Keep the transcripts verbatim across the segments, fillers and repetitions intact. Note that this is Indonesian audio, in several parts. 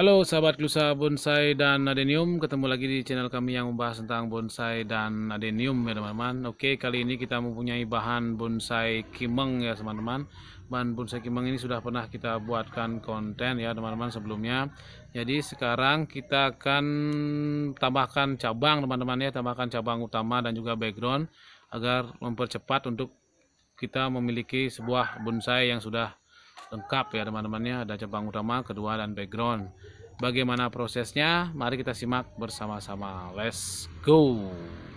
Halo sahabat Glusa Bonsai dan Adenium, ketemu lagi di channel kami yang membahas tentang bonsai dan adenium ya teman-teman. Oke, kali ini kita mempunyai bahan bonsai kimeng ya teman-teman. Bahan bonsai kimeng ini sudah pernah kita buatkan konten ya teman-teman sebelumnya. Jadi sekarang kita akan tambahkan cabang teman-teman ya, tambahkan cabang utama dan juga background agar mempercepat untuk kita memiliki sebuah bonsai yang sudah lengkap ya teman-temannya, ada cabang utama, kedua, dan background. Bagaimana prosesnya? Mari kita simak bersama-sama. Let's go.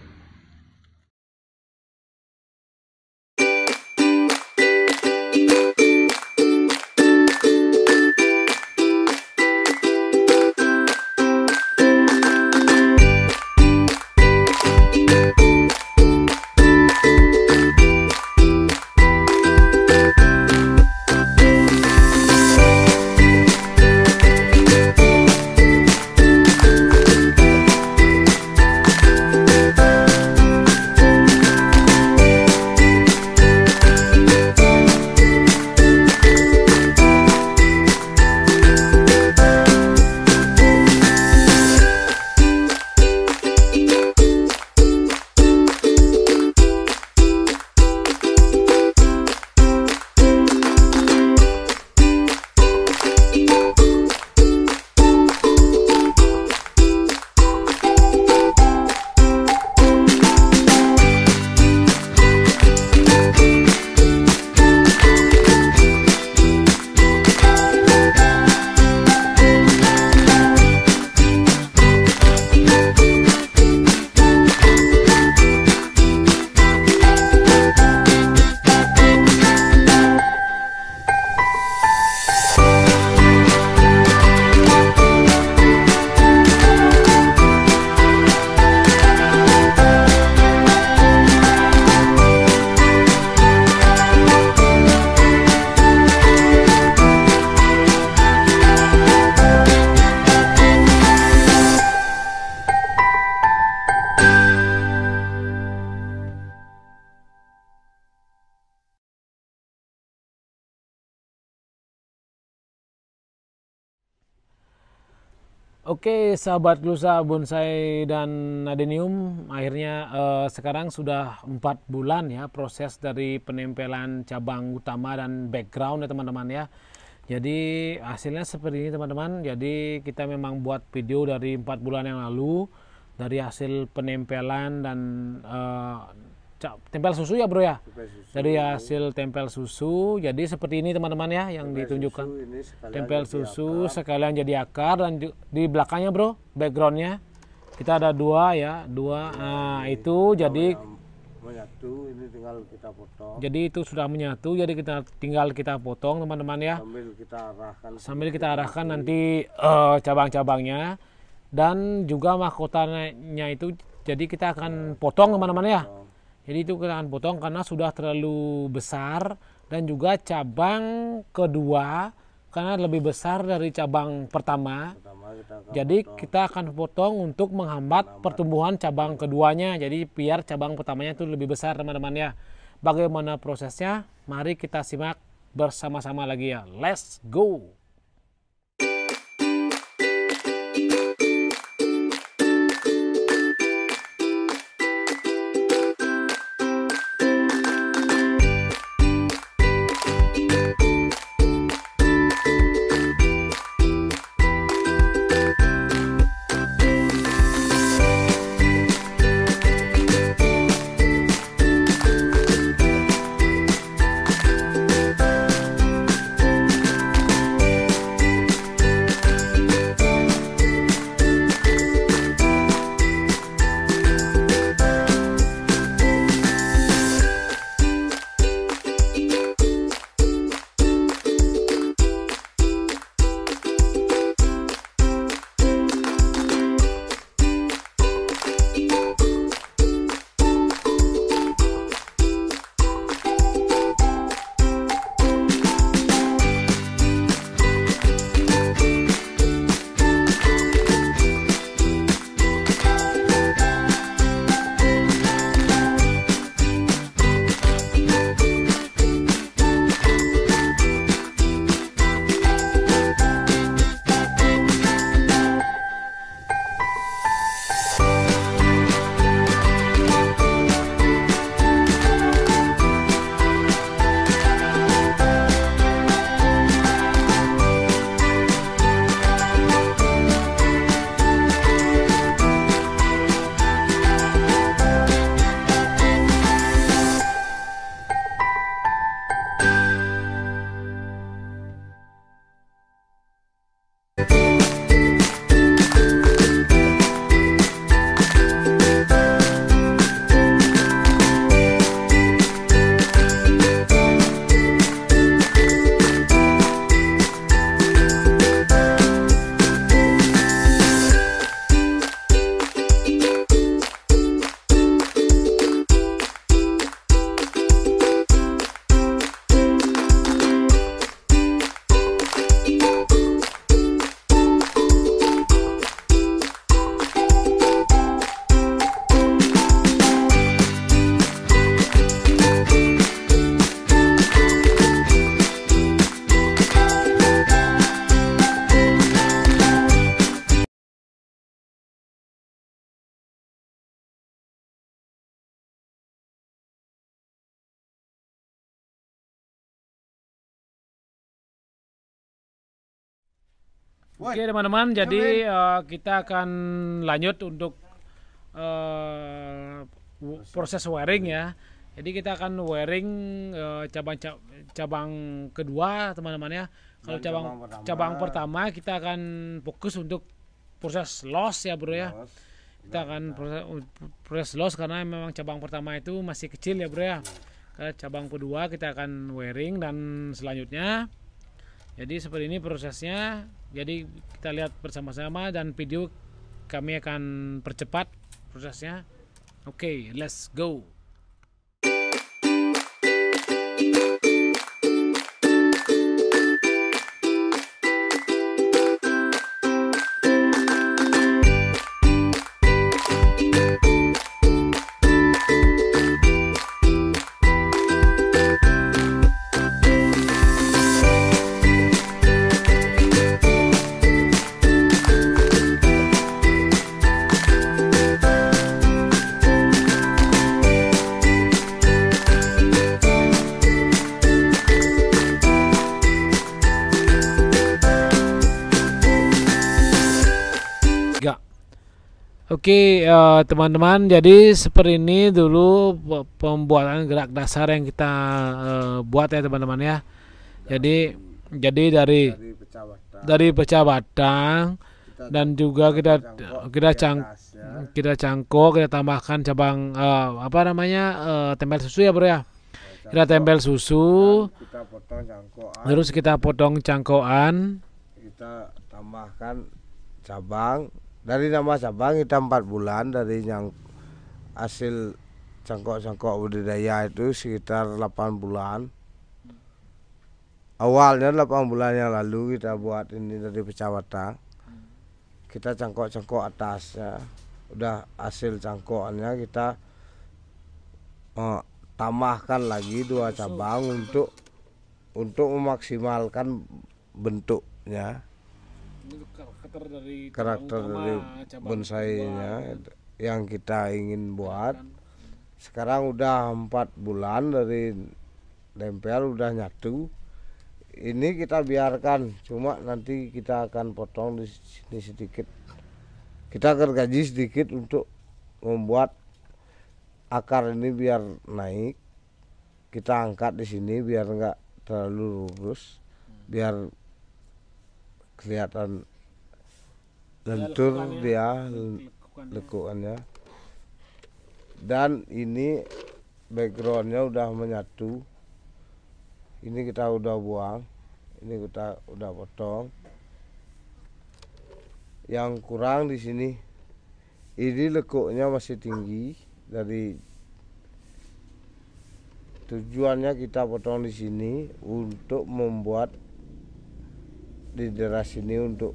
Oke sahabat Glusa Bonsai dan Adenium, akhirnya eh, sekarang sudah empat bulan ya proses dari penempelan cabang utama dan background ya teman-teman ya. Jadi hasilnya seperti ini teman-teman. Jadi kita memang buat video dari empat bulan yang lalu dari hasil penempelan dan eh, tempel susu ya bro ya, susu. Dari hasil tempel susu. Jadi seperti ini teman-teman ya yang tempel ditunjukkan susu tempel susu akar. Sekalian jadi akar, dan di belakangnya bro backgroundnya kita ada dua ya dua ya, nah itu jadi menyatu, ini tinggal kita potong. Jadi itu sudah menyatu, jadi kita tinggal kita potong teman-teman ya, sambil kita arahkan sambil kita arahkan nanti uh, cabang-cabangnya dan juga mahkotanya itu. Jadi kita akan potong teman-teman ya. Jadi itu kita akan potong karena sudah terlalu besar, dan juga cabang kedua karena lebih besar dari cabang pertama. Pertama kita Jadi potong. kita akan potong untuk menghambat Menambat. pertumbuhan cabang keduanya. Jadi biar cabang pertamanya itu lebih besar teman-teman ya. Bagaimana prosesnya? Mari kita simak bersama-sama lagi ya. Let's go. Oke teman-teman, jadi uh, kita akan lanjut untuk uh, proses wiring ya. Jadi kita akan wiring uh, cabang cabang kedua teman-teman ya. Kalau cabang cabang pertama, cabang pertama kita akan fokus untuk proses loss ya bro ya. Loss. Kita akan proses, proses loss karena memang cabang pertama itu masih kecil ya bro ya. Ke cabang kedua kita akan wiring dan selanjutnya. Jadi seperti ini prosesnya. Jadi kita lihat bersama-sama dan video kami akan percepat prosesnya. Oke, okay, let's go. Oke uh, teman-teman, jadi seperti ini dulu pembuatan gerak dasar yang kita uh, buat ya teman-teman ya. Jadi dari, jadi dari dari pecah batang, dari pecah batang kita dan juga kita cangkok, kita cang ya. kita cangkok, kita tambahkan cabang uh, apa namanya uh, tempel susu ya bro ya. Cangkok, kita tempel susu, kita potong cangkokan, terus kita potong cangkokan, kita tambahkan cabang. Dari nama cabang kita empat bulan, dari yang hasil cangkok-cangkok budidaya itu sekitar delapan bulan. Awalnya delapan bulan yang lalu kita buat ini dari pecah batang. Kita cangkok-cangkok atasnya. Udah hasil cangkokannya kita oh, tambahkan lagi dua cabang untuk untuk memaksimalkan bentuknya. Karakter dari, karakter dari bonsainya yang kita ingin buat. Sekarang udah empat bulan dari tempel, udah nyatu. Ini kita biarkan, cuma nanti kita akan potong di sini sedikit. Kita akan gaji sedikit untuk membuat akar ini biar naik. Kita angkat di sini biar enggak terlalu lurus, biar kelihatan lentur dia lekukannya. Dan ini backgroundnya udah menyatu. Ini kita udah buang, ini kita udah potong. Yang kurang di sini, ini lekuknya masih tinggi. Dari tujuannya kita potong di sini untuk membuat di daerah sini untuk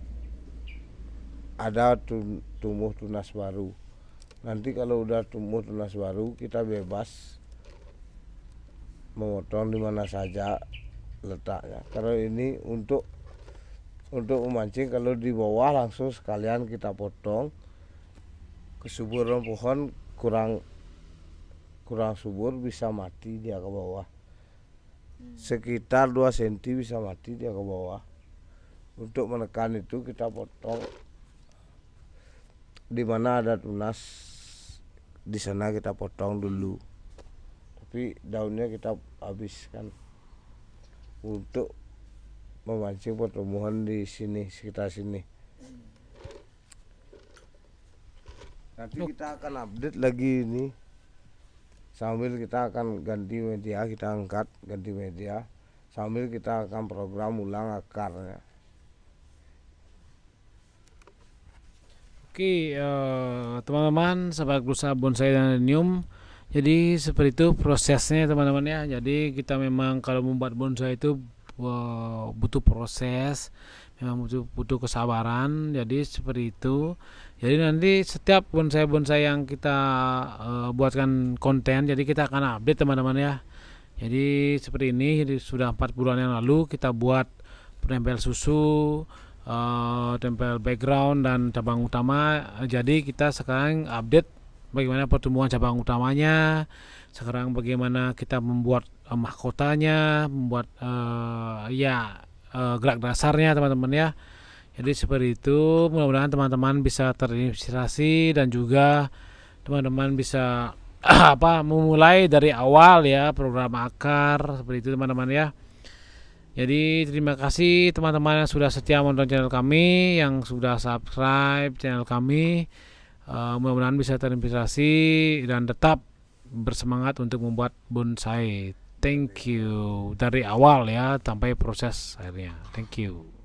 ada tumbuh tunas baru. Nanti kalau udah tumbuh tunas baru kita bebas memotong di mana saja letaknya. Kalau ini untuk untuk memancing, kalau di bawah langsung sekalian kita potong. Kesuburan pohon kurang kurang subur bisa mati dia ke bawah. Sekitar dua sentimeter bisa mati dia ke bawah. Untuk menekan itu kita potong di mana ada tunas, di sana kita potong dulu, tapi daunnya kita habiskan untuk memancing pertumbuhan di sini, sekitar sini. Nanti kita akan update lagi ini sambil kita akan ganti media, kita angkat ganti media sambil kita akan program ulang akarnya. Oke uh, teman-teman, sahabat berusaha bonsai dan adenium, jadi seperti itu prosesnya teman-teman ya. Jadi kita memang kalau membuat bonsai itu uh, butuh proses, memang butuh, butuh kesabaran. Jadi seperti itu. Jadi nanti setiap bonsai-bonsai yang kita uh, buatkan konten, jadi kita akan update teman-teman ya. Jadi seperti ini, jadi sudah empat bulan yang lalu kita buat penempel susu, Uh, tempel background dan cabang utama. Jadi kita sekarang update bagaimana pertumbuhan cabang utamanya, sekarang bagaimana kita membuat uh, mahkotanya, membuat uh, ya uh, gerak dasarnya teman-teman ya. Jadi seperti itu, mudah-mudahan teman-teman bisa terinspirasi dan juga teman-teman bisa apa memulai dari awal ya program akar seperti itu teman-teman ya. Jadi terima kasih teman-teman yang sudah setia menonton channel kami, yang sudah subscribe channel kami. Uh, mudah-mudahan bisa terinspirasi dan tetap bersemangat untuk membuat bonsai. Thank you dari awal ya sampai proses akhirnya. Thank you.